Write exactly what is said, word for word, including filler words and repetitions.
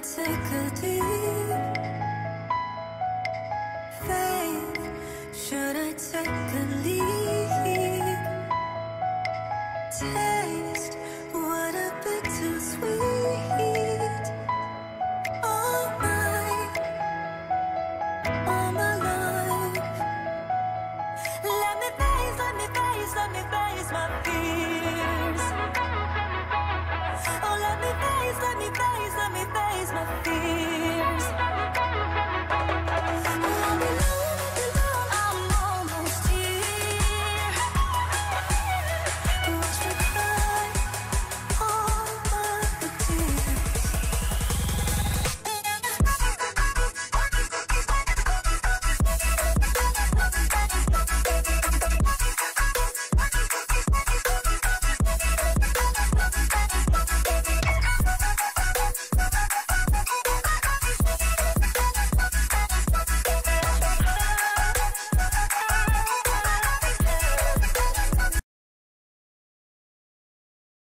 take a deep faith? Should I take a leap? Taste what a bit too sweet. All my, all my life. Let me face, let me face, let me face my fears. Oh, let me face, let me face, let me face my fears.